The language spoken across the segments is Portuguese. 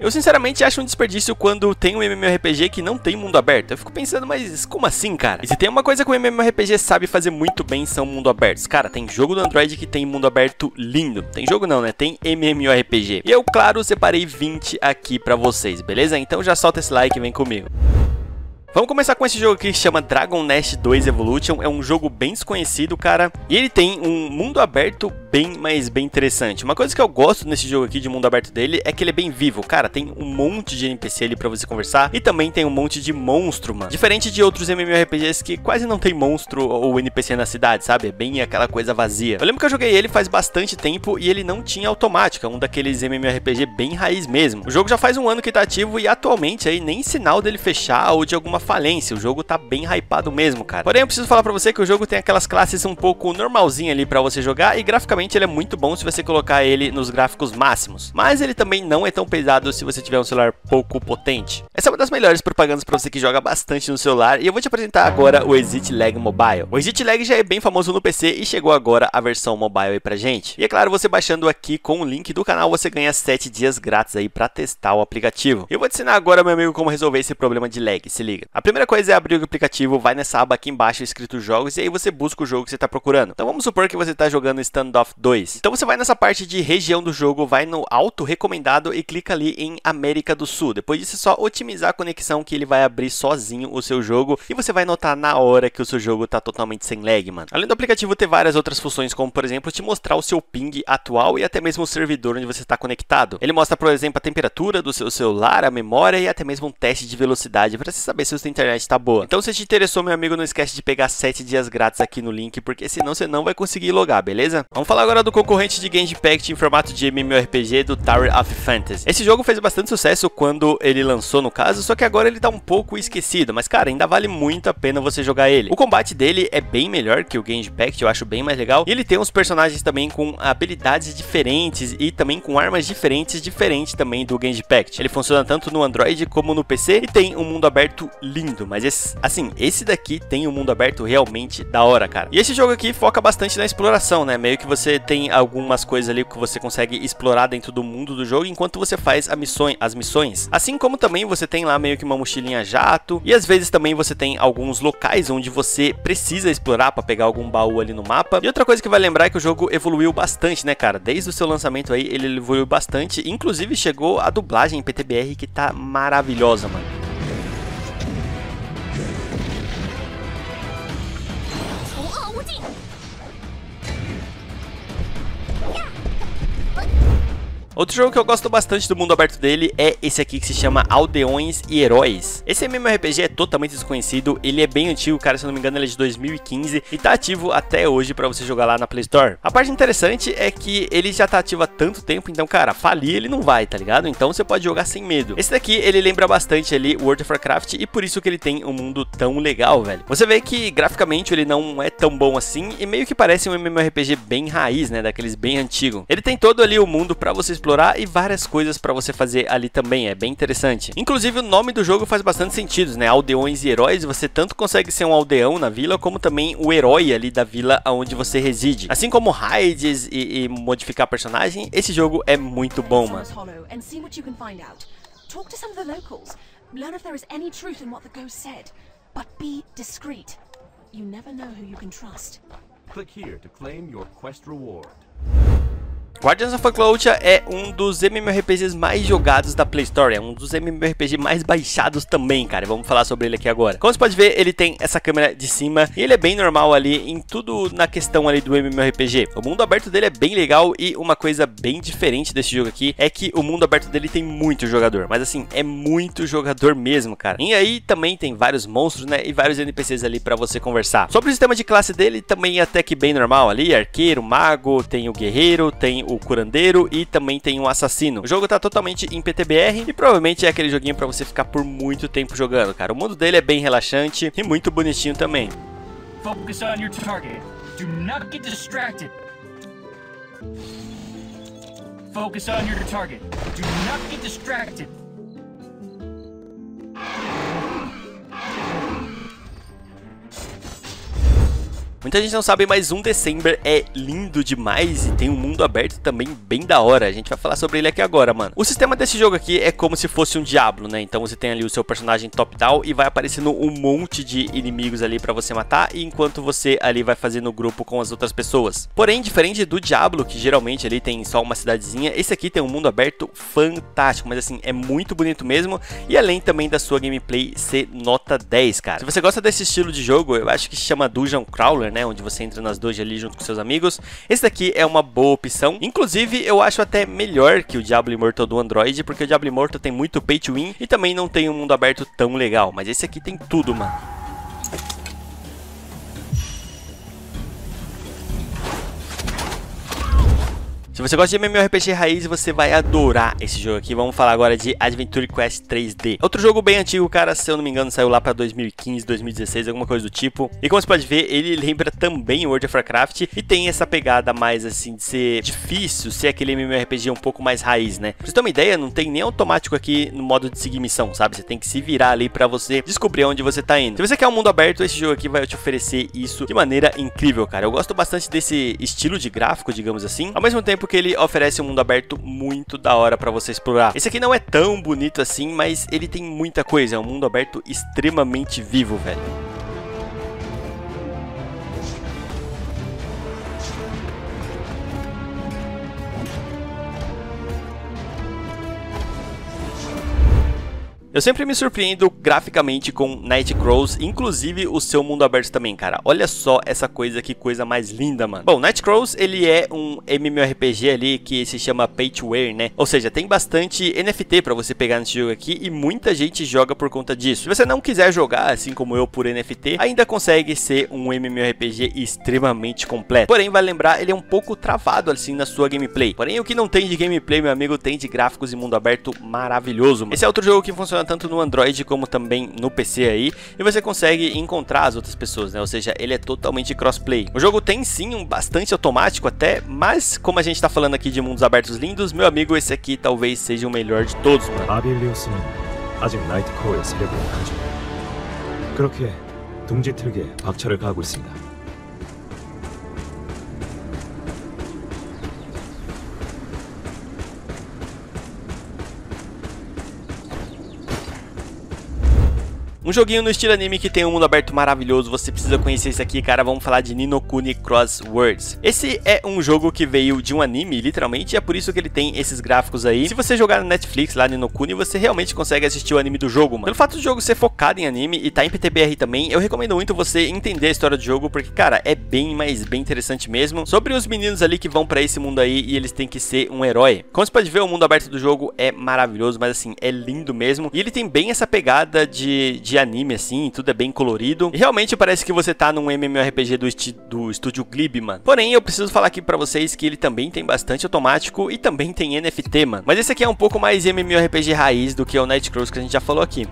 Eu sinceramente acho um desperdício quando tem um MMORPG que não tem mundo aberto. Eu fico pensando, mas como assim, cara? E se tem uma coisa que o MMORPG sabe fazer muito bem, são mundo abertos. Cara, tem jogo do Android que tem mundo aberto lindo. Tem jogo não, né? Tem MMORPG. E eu, claro, separei 20 aqui pra vocês, beleza? Então já solta esse like e vem comigo. Vamos começar com esse jogo aqui que chama Dragon Nest 2 Evolution. É um jogo bem desconhecido, cara. E ele tem um mundo aberto bem interessante. Uma coisa que eu gosto nesse jogo aqui de mundo aberto dele é que ele é bem vivo. Cara, tem um monte de NPC ali pra você conversar. E também tem um monte de monstro, mano. Diferente de outros MMORPGs que quase não tem monstro ou NPC na cidade, sabe? É bem aquela coisa vazia. Eu lembro que eu joguei ele faz bastante tempo e ele não tinha automática. Um daqueles MMORPG bem raiz mesmo. O jogo já faz um ano que tá ativo e atualmente aí nem sinal dele fechar ou de alguma falência. O jogo tá bem hypado mesmo, cara. Porém, eu preciso falar pra você que o jogo tem aquelas classes um pouco normalzinha ali pra você jogar e graficamente ele é muito bom se você colocar ele nos gráficos máximos. Mas ele também não é tão pesado se você tiver um celular pouco potente. Essa é uma das melhores propagandas pra você que joga bastante no celular e eu vou te apresentar agora o Exit Lag Mobile. O Exit Lag já é bem famoso no PC e chegou agora a versão mobile aí pra gente. E é claro, você baixando aqui com o link do canal, você ganha 7 dias grátis aí pra testar o aplicativo. Eu vou te ensinar agora, meu amigo, como resolver esse problema de lag, se liga. A primeira coisa é abrir o aplicativo, vai nessa aba aqui embaixo escrito jogos e aí você busca o jogo que você está procurando. Então vamos supor que você está jogando Standoff 2. Então você vai nessa parte de região do jogo, vai no auto recomendado e clica ali em América do Sul. Depois disso é só otimizar a conexão que ele vai abrir sozinho o seu jogo e você vai notar na hora que o seu jogo está totalmente sem lag, mano. Além do aplicativo ter várias outras funções, como por exemplo te mostrar o seu ping atual e até mesmo o servidor onde você está conectado. Ele mostra, por exemplo, a temperatura do seu celular, a memória e até mesmo um teste de velocidade para você saber se a sua internet tá boa. Então se te interessou, meu amigo, não esquece de pegar 7 dias grátis aqui no link, porque senão você não vai conseguir logar, beleza? Vamos falar agora do concorrente de Genshin Impact em formato de MMORPG do Tower of Fantasy. Esse jogo fez bastante sucesso quando ele lançou, no caso, só que agora ele tá um pouco esquecido, mas cara, ainda vale muito a pena você jogar ele. O combate dele é bem melhor que o Genshin Impact, eu acho bem mais legal, e ele tem uns personagens também com habilidades diferentes e também com armas diferentes também do Genshin Impact. Ele funciona tanto no Android como no PC e tem um mundo aberto lindo, mas esse daqui tem um mundo aberto realmente da hora, cara. E esse jogo aqui foca bastante na exploração, né? Meio que você tem algumas coisas ali que você consegue explorar dentro do mundo do jogo enquanto você faz as missões. Assim como também você tem lá meio que uma mochilinha jato e às vezes também você tem alguns locais onde você precisa explorar para pegar algum baú ali no mapa. E outra coisa que vai lembrar é que o jogo evoluiu bastante, né, cara? Desde o seu lançamento aí, ele evoluiu bastante. Inclusive chegou a dublagem em PTBR que tá maravilhosa, mano. Outro jogo que eu gosto bastante do mundo aberto dele é esse aqui que se chama Aldeões e Heróis. Esse MMORPG é totalmente desconhecido, ele é bem antigo, cara, se eu não me engano ele é de 2015 e tá ativo até hoje pra você jogar lá na Play Store. A parte interessante é que ele já tá ativo há tanto tempo, então cara, falir ele não vai, tá ligado? Então você pode jogar sem medo. Esse daqui ele lembra bastante ali World of Warcraft e por isso que ele tem um mundo tão legal, velho. Você vê que graficamente ele não é tão bom assim e meio que parece um MMORPG bem raiz, né, daqueles bem antigo. Ele tem todo ali o mundo pra você explorar e várias coisas pra você fazer ali também, é bem interessante. Inclusive o nome do jogo faz bastante sentido, né? Aldeões e Heróis, você tanto consegue ser um aldeão na vila, como também o herói ali da vila onde você reside. Assim como raids e modificar personagem, esse jogo é muito bom, mano. Guardians of the Cloud é um dos MMORPGs mais jogados da Play Store, é um dos MMORPGs mais baixados também, cara. Vamos falar sobre ele aqui agora. Como você pode ver, ele tem essa câmera de cima e ele é bem normal ali em tudo na questão ali do MMORPG. O mundo aberto dele é bem legal e uma coisa bem diferente desse jogo aqui é que o mundo aberto dele tem muito jogador, mas assim, é muito jogador mesmo, cara. E aí também tem vários monstros, né, e vários NPCs ali pra você conversar. Sobre o sistema de classe dele, também é até que bem normal ali, arqueiro, mago, tem o guerreiro, tem o curandeiro e também tem um assassino. O jogo tá totalmente em PTBR e provavelmente é aquele joguinho pra você ficar por muito tempo jogando, cara. O mundo dele é bem relaxante e muito bonitinho também. Focus on your target. Do not get distracted. Focus on your target. Do not get distracted. Muita gente não sabe, mas Undecember é lindo demais e tem um mundo aberto também bem da hora. A gente vai falar sobre ele aqui agora, mano. O sistema desse jogo aqui é como se fosse um Diablo, né? Então você tem ali o seu personagem top-down e vai aparecendo um monte de inimigos ali pra você matar, e enquanto você ali vai fazendo grupo com as outras pessoas. Porém, diferente do Diablo, que geralmente ali tem só uma cidadezinha, esse aqui tem um mundo aberto fantástico, mas assim, é muito bonito mesmo, e além também da sua gameplay ser nota 10, cara. Se você gosta desse estilo de jogo, eu acho que se chama Dungeon Crawler, né? Onde você entra nas dungeons ali junto com seus amigos. Esse daqui é uma boa opção. Inclusive, eu acho até melhor que o Diablo Immortal do Android, porque o Diablo Immortal tem muito pay to win e também não tem um mundo aberto tão legal. Mas esse aqui tem tudo, mano. Se você gosta de MMORPG raiz, você vai adorar esse jogo aqui. Vamos falar agora de Adventure Quest 3D. Outro jogo bem antigo, cara, se eu não me engano, saiu lá pra 2015, 2016, alguma coisa do tipo. E como você pode ver, ele lembra também World of Warcraft e tem essa pegada mais assim de ser difícil, ser aquele MMORPG um pouco mais raiz, né? Pra você ter uma ideia, não tem nem automático aqui no modo de seguir missão, sabe? Você tem que se virar ali pra você descobrir onde você tá indo. Se você quer um mundo aberto, esse jogo aqui vai te oferecer isso de maneira incrível, cara. Eu gosto bastante desse estilo de gráfico, digamos assim, ao mesmo tempo que ele oferece um mundo aberto muito da hora pra você explorar. Esse aqui não é tão bonito assim, mas ele tem muita coisa, é um mundo aberto extremamente vivo, velho. Eu sempre me surpreendo graficamente com Nightcrawls, inclusive o seu mundo aberto também, cara. Olha só essa coisa, que coisa mais linda, mano. Bom, Nightcrawls, ele é um MMORPG ali que se chama Pay to Earn, né? Ou seja, tem bastante NFT pra você pegar nesse jogo aqui e muita gente joga por conta disso. Se você não quiser jogar, assim como eu, por NFT, ainda consegue ser um MMORPG extremamente completo. Porém, vai lembrar, ele é um pouco travado assim na sua gameplay. Porém, o que não tem de gameplay, meu amigo, tem de gráficos e mundo aberto maravilhoso, mano. Esse é outro jogo que funciona tanto no Android como também no PC aí, e você consegue encontrar as outras pessoas, né? Ou seja, ele é totalmente crossplay. O jogo tem sim um bastante automático até, mas como a gente tá falando aqui de mundos abertos lindos, meu amigo, esse aqui talvez seja o melhor de todos, mano. 아빌리우스는 아직 나이트크로우의 세력을 가지고 그렇게 둥지 틀게 박차를 가하고 있습니다. Um joguinho no estilo anime que tem um mundo aberto maravilhoso, você precisa conhecer esse aqui, cara. Vamos falar de Ni no Kuni Cross Worlds. Esse é um jogo que veio de um anime, literalmente, e é por isso que ele tem esses gráficos aí. Se você jogar no Netflix, lá Ni no Kuni, você realmente consegue assistir o anime do jogo, mano. Pelo fato do jogo ser focado em anime e tá em PTBR também, eu recomendo muito você entender a história do jogo, porque, cara, é bem interessante mesmo. Sobre os meninos ali que vão pra esse mundo aí e eles têm que ser um herói. Como você pode ver, o mundo aberto do jogo é maravilhoso, mas assim, é lindo mesmo. E ele tem bem essa pegada de anime, assim, tudo é bem colorido. E realmente parece que você tá num MMORPG do estúdio Glib, mano. Porém, eu preciso falar aqui pra vocês que ele também tem bastante automático e também tem NFT, mano. Mas esse aqui é um pouco mais MMORPG raiz do que o Nightcrawls que a gente já falou aqui.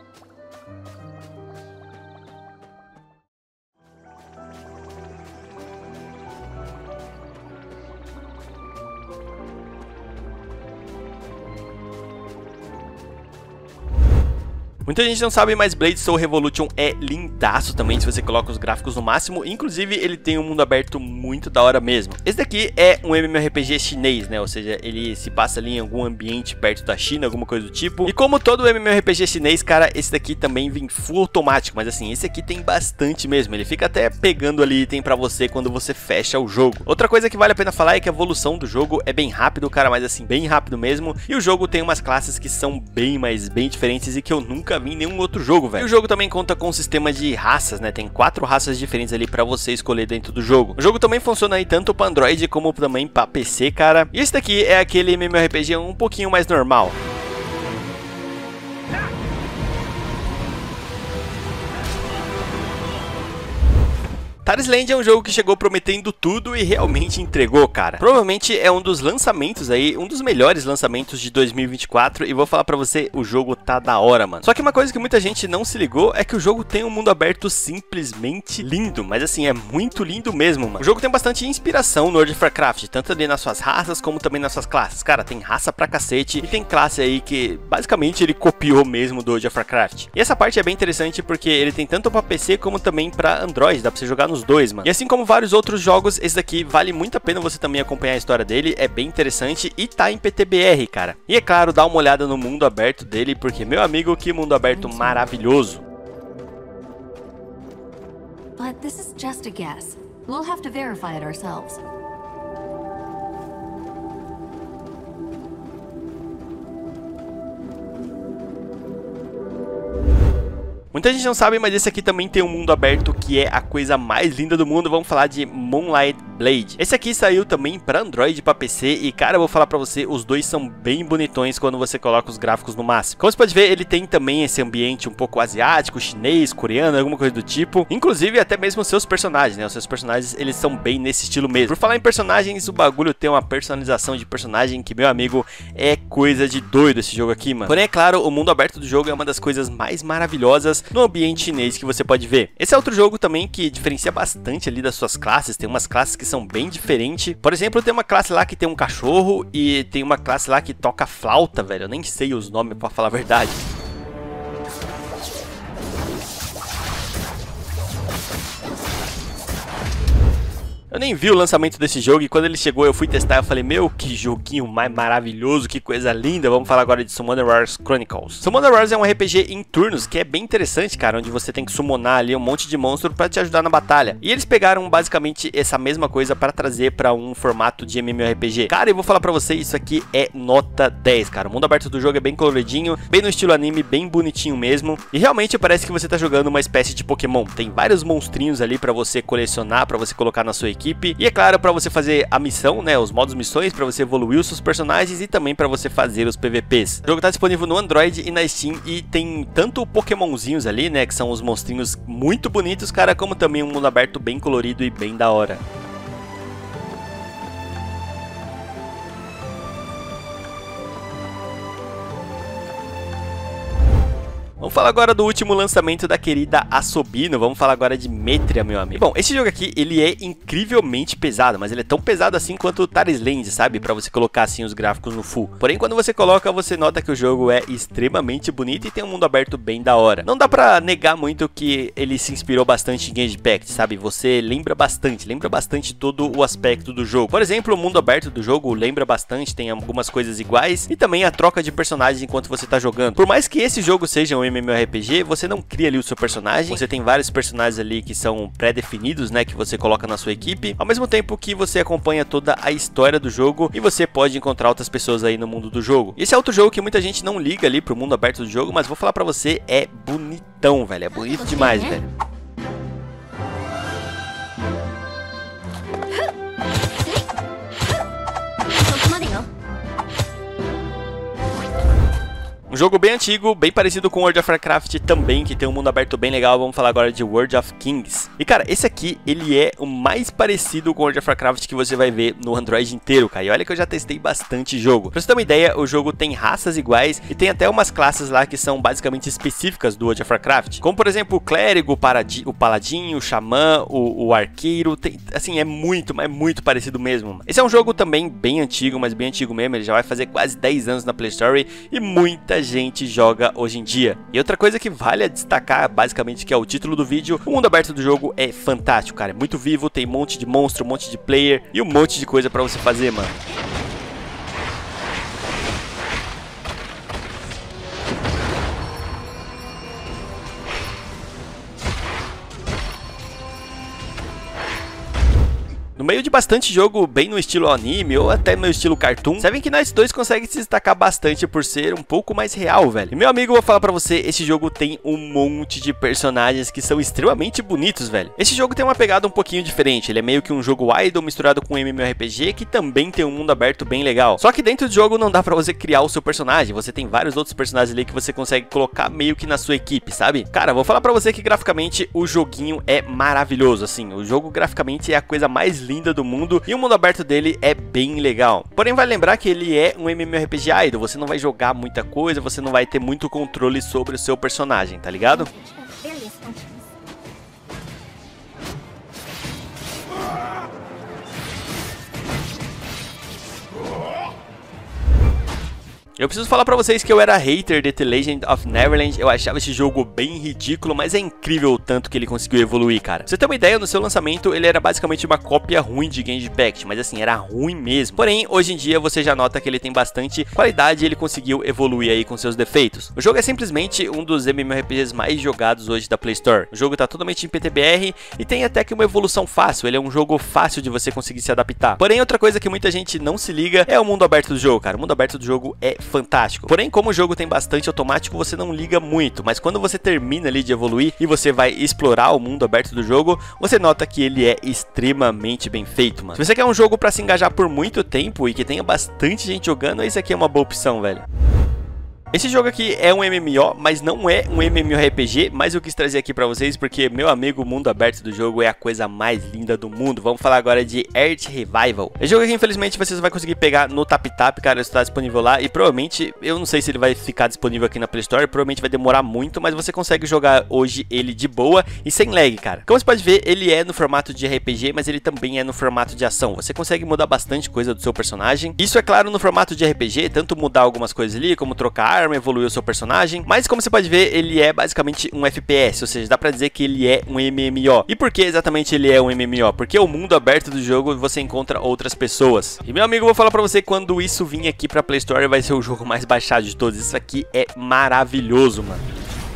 Muita gente não sabe, mas Blade Soul Revolution é lindaço também, se você coloca os gráficos no máximo. Inclusive, ele tem um mundo aberto muito da hora mesmo. Esse daqui é um MMORPG chinês, né? Ou seja, ele se passa ali em algum ambiente perto da China, alguma coisa do tipo. E como todo MMORPG chinês, cara, esse daqui também vem full automático. Mas assim, esse aqui tem bastante mesmo. Ele fica até pegando ali item pra você quando você fecha o jogo. Outra coisa que vale a pena falar é que a evolução do jogo é bem rápido, cara, mas assim, bem rápido mesmo. E o jogo tem umas classes que são bem diferentes e que eu nunca vi em nenhum outro jogo, velho. E o jogo também conta com um sistema de raças, né? Tem 4 raças diferentes ali pra você escolher dentro do jogo. O jogo também funciona aí tanto pra Android como também pra PC, cara. E esse daqui é aquele MMORPG um pouquinho mais normal. Taris Land é um jogo que chegou prometendo tudo e realmente entregou, cara. Provavelmente é um dos lançamentos aí, um dos melhores lançamentos de 2024 e vou falar pra você, o jogo tá da hora, mano. Só que uma coisa que muita gente não se ligou é que o jogo tem um mundo aberto simplesmente lindo, mas assim, é muito lindo mesmo, mano. O jogo tem bastante inspiração no World of Warcraft, tanto ali nas suas raças como também nas suas classes. Cara, tem raça pra cacete e tem classe aí que basicamente ele copiou mesmo do World of Warcraft. E essa parte é bem interessante porque ele tem tanto pra PC como também pra Android, dá pra você jogar no nos dois, mano. E assim como vários outros jogos, esse daqui vale muito a pena você também acompanhar a história dele, é bem interessante e tá em PTBR, cara. E é claro, dá uma olhada no mundo aberto dele, porque, meu amigo, que mundo aberto maravilhoso. But this is just a guess. We'll have to verify it ourselves. Muita gente não sabe, mas esse aqui também tem um mundo aberto que é a coisa mais linda do mundo. Vamos falar de Moonlight Blade. Esse aqui saiu também para Android e para PC e, cara, eu vou falar para você, os dois são bem bonitões quando você coloca os gráficos no máximo. Como você pode ver, ele tem também esse ambiente um pouco asiático, chinês, coreano, alguma coisa do tipo. Inclusive, até mesmo os seus personagens, né? Os seus personagens, eles são bem nesse estilo mesmo. Por falar em personagens, o bagulho tem uma personalização de personagem que, meu amigo, é coisa de doido esse jogo aqui, mano. Porém, é claro, o mundo aberto do jogo é uma das coisas mais maravilhosas no ambiente chinês que você pode ver. Esse é outro jogo também que diferencia bastante ali das suas classes. Tem umas classes que são bem diferentes. Por exemplo, tem uma classe lá que tem um cachorro e tem uma classe lá que toca flauta, velho. Eu nem sei os nomes, pra falar a verdade. Eu nem vi o lançamento desse jogo e quando ele chegou eu fui testar, eu falei, meu, que joguinho mais maravilhoso, que coisa linda. Vamos falar agora de Summoner Wars Chronicles. Summoner Wars é um RPG em turnos que é bem interessante, cara, onde você tem que summonar ali um monte de monstro pra te ajudar na batalha. E eles pegaram basicamente essa mesma coisa pra trazer pra um formato de MMORPG. Cara, eu vou falar pra você, isso aqui é nota 10, cara. O mundo aberto do jogo é bem coloridinho, bem no estilo anime, bem bonitinho mesmo. E realmente parece que você tá jogando uma espécie de Pokémon. Tem vários monstrinhos ali pra você colecionar, pra você colocar na sua equipe. E é claro, para você fazer a missão, né, os modos missões, para você evoluir os seus personagens e também para você fazer os PVPs. O jogo tá disponível no Android e na Steam e tem tanto Pokémonzinhos ali, né, que são os monstrinhos muito bonitos, cara, como também um mundo aberto bem colorido e bem da hora. Vamos falar agora do último lançamento da querida Asobino, vamos falar agora de Metria, meu amigo. Bom, esse jogo aqui, ele é incrivelmente pesado, mas ele é tão pesado assim quanto o Taris Land, sabe? Pra você colocar assim os gráficos no full. Porém, quando você coloca, você nota que o jogo é extremamente bonito e tem um mundo aberto bem da hora. Não dá pra negar muito que ele se inspirou bastante em Genshin Impact, sabe? Você lembra bastante todo o aspecto do jogo. Por exemplo, o mundo aberto do jogo lembra bastante, tem algumas coisas iguais e também a troca de personagens enquanto você tá jogando. Por mais que esse jogo seja um MMORPG, você não cria ali o seu personagem, você tem vários personagens ali que são pré-definidos, né, que você coloca na sua equipe, ao mesmo tempo que você acompanha toda a história do jogo e você pode encontrar outras pessoas aí no mundo do jogo. Esse é outro jogo que muita gente não liga ali pro mundo aberto do jogo, mas vou falar pra você, é bonitão, velho, é bonito demais, velho. Um jogo bem antigo, bem parecido com World of Warcraft também, que tem um mundo aberto bem legal. Vamos falar agora de World of Kings. E cara, esse aqui, ele é o mais parecido com World of Warcraft que você vai ver no Android inteiro, cara. E olha que eu já testei bastante jogo. Pra você ter uma ideia, o jogo tem raças iguais e tem até umas classes lá que são basicamente específicas do World of Warcraft. Como por exemplo, o clérigo, o paladinho, o xamã, o arqueiro. Tem, assim, é muito parecido mesmo. Esse é um jogo também bem antigo, mas bem antigo mesmo. Ele já vai fazer quase 10 anos na Play Store e muita gente joga hoje em dia. E outra coisa que vale a destacar, basicamente, que é o título do vídeo, o mundo aberto do jogo é fantástico, cara, é muito vivo, tem um monte de monstro, um monte de player e um monte de coisa pra você fazer, mano. No meio de bastante jogo bem no estilo anime ou até no estilo cartoon, sabem que Night 2 consegue se destacar bastante por ser um pouco mais real, velho. E meu amigo, eu vou falar pra você, esse jogo tem um monte de personagens que são extremamente bonitos, velho. Esse jogo tem uma pegada um pouquinho diferente, ele é meio que um jogo idle misturado com um MMORPG que também tem um mundo aberto bem legal. Só que dentro do jogo não dá pra você criar o seu personagem, você tem vários outros personagens ali que você consegue colocar meio que na sua equipe, sabe? Cara, vou falar pra você que graficamente o joguinho é maravilhoso, assim, o jogo graficamente é a coisa mais linda do mundo e o mundo aberto dele é bem legal. Porém, vai lembrar que ele é um MMORPG idle, você não vai jogar muita coisa, você não vai ter muito controle sobre o seu personagem, tá ligado? Eu preciso falar pra vocês que eu era hater de The Legend of Neverland, eu achava esse jogo bem ridículo, mas é incrível o tanto que ele conseguiu evoluir, cara. Pra você ter uma ideia, no seu lançamento ele era basicamente uma cópia ruim de Genshin Impact, mas assim, era ruim mesmo. Porém, hoje em dia você já nota que ele tem bastante qualidade e ele conseguiu evoluir aí com seus defeitos. O jogo é simplesmente um dos MMORPGs mais jogados hoje da Play Store. O jogo tá totalmente em PTBR e tem até que uma evolução fácil, ele é um jogo fácil de você conseguir se adaptar. Porém, outra coisa que muita gente não se liga é o mundo aberto do jogo, cara. O mundo aberto do jogo é fantástico. Porém, como o jogo tem bastante automático, você não liga muito, mas quando você termina ali de evoluir e você vai explorar o mundo aberto do jogo, você nota que ele é extremamente bem feito, mano. Se você quer um jogo pra se engajar por muito tempo e que tenha bastante gente jogando, esse aqui é uma boa opção, velho. Esse jogo aqui é um MMO, mas não é um MMORPG, mas eu quis trazer aqui pra vocês porque, meu amigo, o mundo aberto do jogo é a coisa mais linda do mundo. Vamos falar agora de Earth Revival. Esse jogo aqui, infelizmente, vocês vão conseguir pegar no TapTap, cara, está disponível lá e provavelmente, eu não sei se ele vai ficar disponível aqui na Play Store, provavelmente vai demorar muito, mas você consegue jogar hoje ele de boa e sem lag, cara. Como você pode ver, ele é no formato de RPG, mas ele também é no formato de ação. Você consegue mudar bastante coisa do seu personagem. Isso é claro no formato de RPG, tanto mudar algumas coisas ali, como trocar arma, evoluir o seu personagem, mas como você pode ver, ele é basicamente um FPS, ou seja, dá pra dizer que ele é um MMO. E por que exatamente ele é um MMO? Porque o mundo aberto do jogo você encontra outras pessoas. E meu amigo, eu vou falar pra você, quando isso vir aqui pra Play Store, vai ser o jogo mais baixado de todos. Isso aqui é maravilhoso, mano.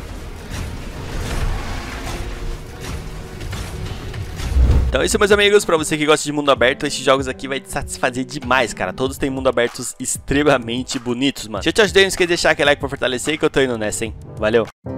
Então é isso, meus amigos, pra você que gosta de mundo aberto, esses jogos aqui vai te satisfazer demais, cara. Todos têm mundo abertos extremamente bonitos, mano. Se eu te ajudei, não esqueça de deixar aquele like pra fortalecer que eu tô indo nessa, hein. Valeu!